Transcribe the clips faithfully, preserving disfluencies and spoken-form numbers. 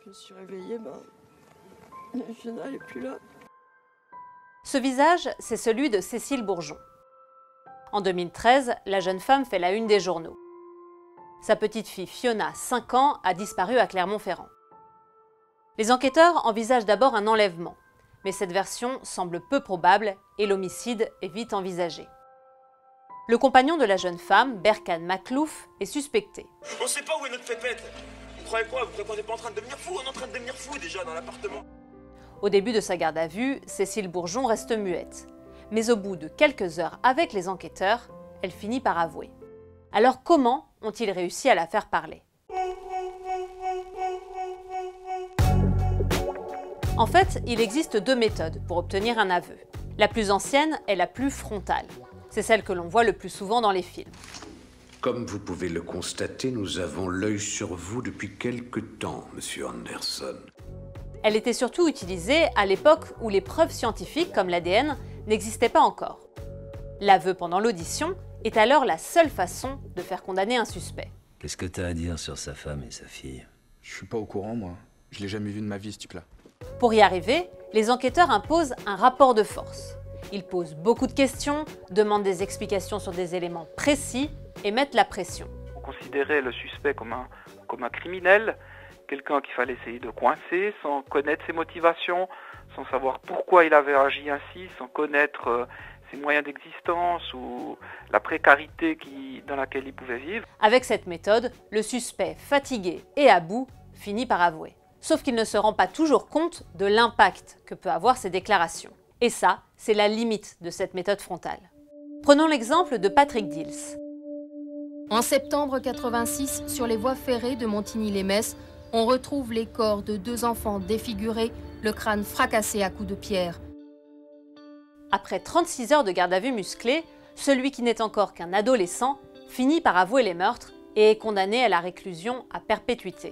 Je me suis réveillée, ben, Fiona n'est plus là. Ce visage, c'est celui de Cécile Bourgeon. En deux mille treize, la jeune femme fait la une des journaux. Sa petite fille Fiona, cinq ans, a disparu à Clermont-Ferrand. Les enquêteurs envisagent d'abord un enlèvement, mais cette version semble peu probable et l'homicide est vite envisagé. Le compagnon de la jeune femme, Berkane Makhlouf, est suspecté. On ne sait pas où est notre pépette. Vous croyez quoi? Vous croyez qu'on n'est pas en train de devenir fou? On est en train de devenir fou déjà dans l'appartement. Au début de sa garde à vue, Cécile Bourgeon reste muette. Mais au bout de quelques heures avec les enquêteurs, elle finit par avouer. Alors comment ont-ils réussi à la faire parler? En fait, il existe deux méthodes pour obtenir un aveu. La plus ancienne est la plus frontale. C'est celle que l'on voit le plus souvent dans les films. Comme vous pouvez le constater, nous avons l'œil sur vous depuis quelque temps, monsieur Anderson. Elle était surtout utilisée à l'époque où les preuves scientifiques comme l'A D N n'existaient pas encore. L'aveu pendant l'audition est alors la seule façon de faire condamner un suspect. Qu'est-ce que t'as à dire sur sa femme et sa fille? Je suis pas au courant, moi. Je l'ai jamais vu de ma vie, ce type-là. Pour y arriver, les enquêteurs imposent un rapport de force. Ils posent beaucoup de questions, demandent des explications sur des éléments précis et mettent la pression. On considérait le suspect comme un, comme un criminel, quelqu'un qu'il fallait essayer de coincer sans connaître ses motivations, sans savoir pourquoi il avait agi ainsi, sans connaître euh, ses moyens d'existence ou la précarité qui, dans laquelle il pouvait vivre. Avec cette méthode, le suspect, fatigué et à bout, finit par avouer. Sauf qu'il ne se rend pas toujours compte de l'impact que peut avoir ses déclarations. Et ça, c'est la limite de cette méthode frontale. Prenons l'exemple de Patrick Dils. En septembre quatre-vingt-six, sur les voies ferrées de Montigny-lès-Metz, on retrouve les corps de deux enfants défigurés, le crâne fracassé à coups de pierre. Après trente-six heures de garde à vue musclée, celui qui n'est encore qu'un adolescent finit par avouer les meurtres et est condamné à la réclusion à perpétuité.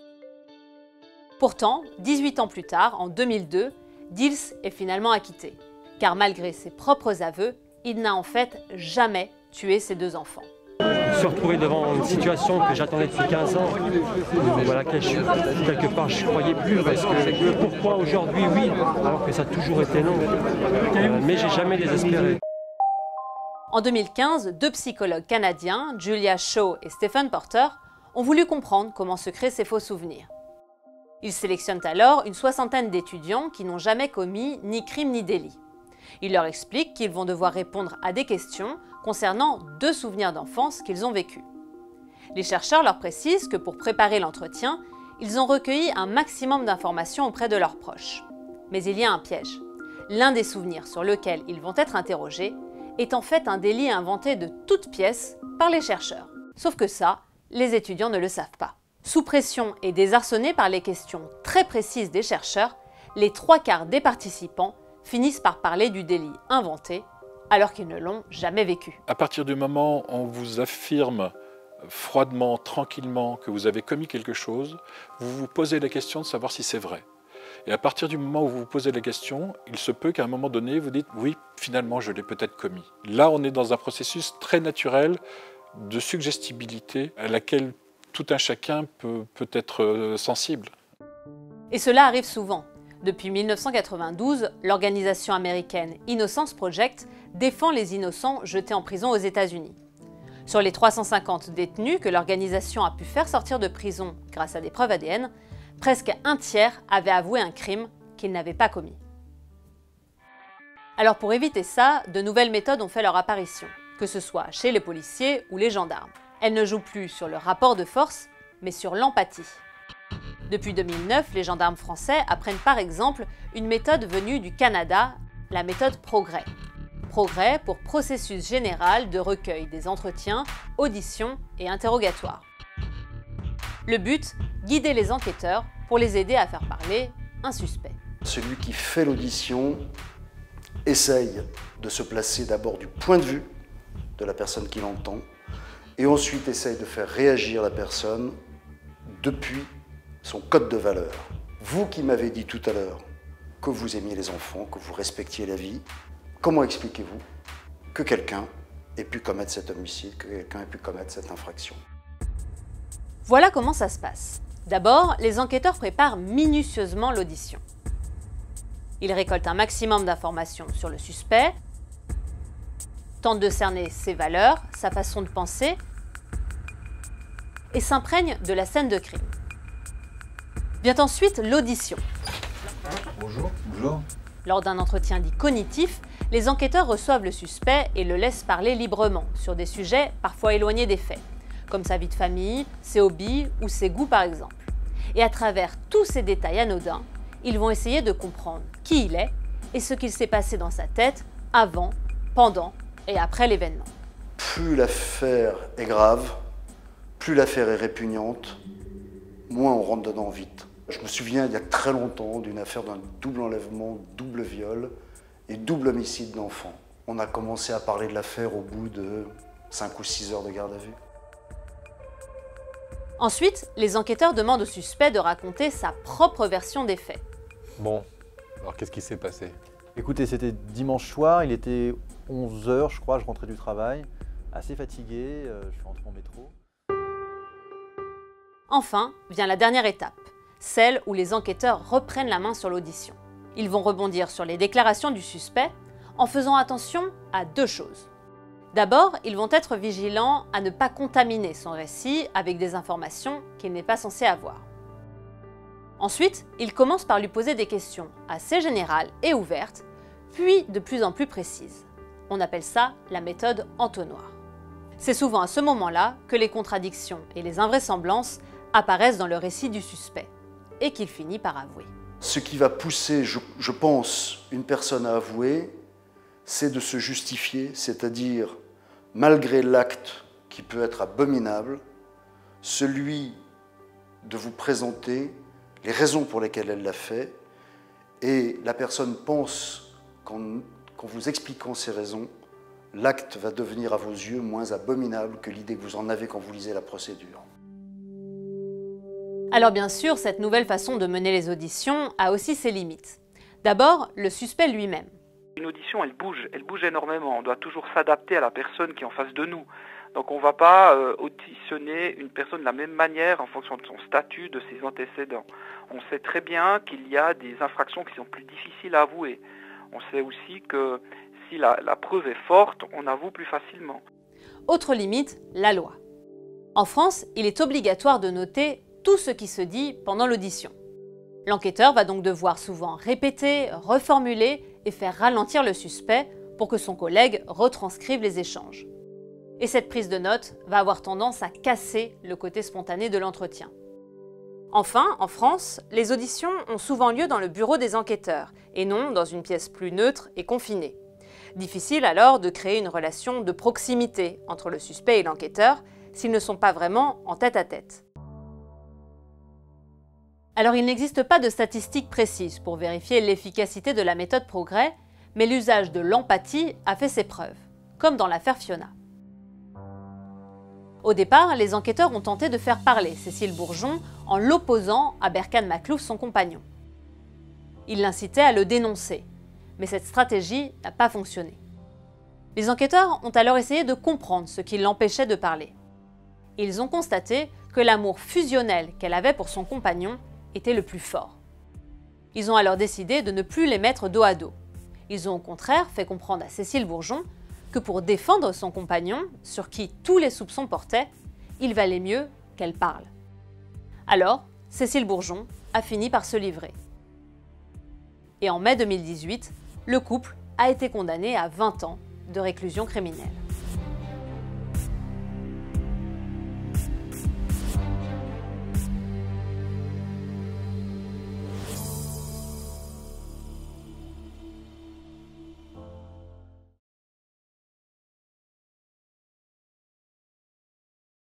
Pourtant, dix-huit ans plus tard, en deux mille deux, Dils est finalement acquitté, car malgré ses propres aveux, il n'a en fait jamais tué ses deux enfants. Je me suis retrouvé devant une situation que j'attendais depuis quinze ans, à laquelle je, quelque part je ne croyais plus, parce que pourquoi aujourd'hui oui, alors que ça a toujours été non, euh, mais j'ai jamais désespéré. En deux mille quinze, deux psychologues canadiens, Julia Shaw et Stephen Porter, ont voulu comprendre comment se créent ces faux souvenirs. Ils sélectionnent alors une soixantaine d'étudiants qui n'ont jamais commis ni crime ni délit. Ils leur expliquent qu'ils vont devoir répondre à des questions concernant deux souvenirs d'enfance qu'ils ont vécus. Les chercheurs leur précisent que pour préparer l'entretien, ils ont recueilli un maximum d'informations auprès de leurs proches. Mais il y a un piège. L'un des souvenirs sur lequel ils vont être interrogés est en fait un délit inventé de toutes pièces par les chercheurs. Sauf que ça, les étudiants ne le savent pas. Sous pression et désarçonnés par les questions très précises des chercheurs, les trois quarts des participants finissent par parler du délit inventé, alors qu'ils ne l'ont jamais vécu. À partir du moment où on vous affirme froidement, tranquillement, que vous avez commis quelque chose, vous vous posez la question de savoir si c'est vrai. Et à partir du moment où vous vous posez la question, il se peut qu'à un moment donné, vous dites « oui, finalement, je l'ai peut-être commis ». Là, on est dans un processus très naturel de suggestibilité à laquelle tout un chacun peut, peut être sensible. Et cela arrive souvent. Depuis mille neuf cent quatre-vingt-douze, l'organisation américaine Innocence Project défend les innocents jetés en prison aux États-Unis. Sur les trois cent cinquante détenus que l'organisation a pu faire sortir de prison grâce à des preuves A D N, presque un tiers avaient avoué un crime qu'ils n'avaient pas commis. Alors pour éviter ça, de nouvelles méthodes ont fait leur apparition, que ce soit chez les policiers ou les gendarmes. Elles ne jouent plus sur le rapport de force, mais sur l'empathie. Depuis deux mille neuf, les gendarmes français apprennent par exemple une méthode venue du Canada, la méthode Progrès. Progrès pour processus général de recueil des entretiens, auditions et interrogatoires. Le but, guider les enquêteurs pour les aider à faire parler un suspect. Celui qui fait l'audition essaye de se placer d'abord du point de vue de la personne qui l'entend et ensuite essaye de faire réagir la personne depuis son code de valeurs. Vous qui m'avez dit tout à l'heure que vous aimiez les enfants, que vous respectiez la vie, comment expliquez-vous que quelqu'un ait pu commettre cet homicide, que quelqu'un ait pu commettre cette infraction? Voilà comment ça se passe. D'abord, les enquêteurs préparent minutieusement l'audition. Ils récoltent un maximum d'informations sur le suspect, tentent de cerner ses valeurs, sa façon de penser et s'imprègnent de la scène de crime. Vient ensuite l'audition. Bonjour. Bonjour. Lors d'un entretien dit cognitif, les enquêteurs reçoivent le suspect et le laissent parler librement sur des sujets parfois éloignés des faits, comme sa vie de famille, ses hobbies ou ses goûts par exemple. Et à travers tous ces détails anodins, ils vont essayer de comprendre qui il est et ce qu'il s'est passé dans sa tête avant, pendant et après l'événement. Plus l'affaire est grave, plus l'affaire est répugnante, moins on rentre dedans vite. Je me souviens il y a très longtemps d'une affaire d'un double enlèvement, double viol et double homicide d'enfants. On a commencé à parler de l'affaire au bout de cinq ou six heures de garde à vue. Ensuite, les enquêteurs demandent au suspect de raconter sa propre version des faits. Bon, alors qu'est-ce qui s'est passé? Écoutez, c'était dimanche soir, il était onze heures je crois, je rentrais du travail, assez fatigué, euh, je suis rentré en métro. Enfin, vient la dernière étape, celle où les enquêteurs reprennent la main sur l'audition. Ils vont rebondir sur les déclarations du suspect en faisant attention à deux choses. D'abord, ils vont être vigilants à ne pas contaminer son récit avec des informations qu'il n'est pas censé avoir. Ensuite, ils commencent par lui poser des questions assez générales et ouvertes, puis de plus en plus précises. On appelle ça la méthode entonnoir. C'est souvent à ce moment-là que les contradictions et les invraisemblances apparaissent dans le récit du suspect, et qu'il finit par avouer. Ce qui va pousser, je, je pense, une personne à avouer, c'est de se justifier, c'est-à-dire, malgré l'acte qui peut être abominable, celui de vous présenter les raisons pour lesquelles elle l'a fait, et la personne pense qu'en, qu'en vous expliquant ces raisons, l'acte va devenir à vos yeux moins abominable que l'idée que vous en avez quand vous lisez la procédure. Alors bien sûr, cette nouvelle façon de mener les auditions a aussi ses limites. D'abord, le suspect lui-même. Une audition, elle bouge, elle bouge énormément. On doit toujours s'adapter à la personne qui est en face de nous. Donc on ne va pas euh, auditionner une personne de la même manière en fonction de son statut, de ses antécédents. On sait très bien qu'il y a des infractions qui sont plus difficiles à avouer. On sait aussi que si la, la preuve est forte, on avoue plus facilement. Autre limite, la loi. En France, il est obligatoire de noter tout ce qui se dit pendant l'audition. L'enquêteur va donc devoir souvent répéter, reformuler et faire ralentir le suspect pour que son collègue retranscrive les échanges. Et cette prise de notes va avoir tendance à casser le côté spontané de l'entretien. Enfin, en France, les auditions ont souvent lieu dans le bureau des enquêteurs et non dans une pièce plus neutre et confinée. Difficile alors de créer une relation de proximité entre le suspect et l'enquêteur s'ils ne sont pas vraiment en tête-à-tête. Alors il n'existe pas de statistiques précises pour vérifier l'efficacité de la méthode Progrès, mais l'usage de l'empathie a fait ses preuves, comme dans l'affaire Fiona. Au départ, les enquêteurs ont tenté de faire parler Cécile Bourgeon en l'opposant à Berkane Makhlouf, son compagnon. Ils l'incitaient à le dénoncer, mais cette stratégie n'a pas fonctionné. Les enquêteurs ont alors essayé de comprendre ce qui l'empêchait de parler. Ils ont constaté que l'amour fusionnel qu'elle avait pour son compagnon était le plus fort. Ils ont alors décidé de ne plus les mettre dos à dos. Ils ont au contraire fait comprendre à Cécile Bourgeon que pour défendre son compagnon, sur qui tous les soupçons portaient, il valait mieux qu'elle parle. Alors, Cécile Bourgeon a fini par se livrer. Et en mai deux mille dix-huit, le couple a été condamné à vingt ans de réclusion criminelle.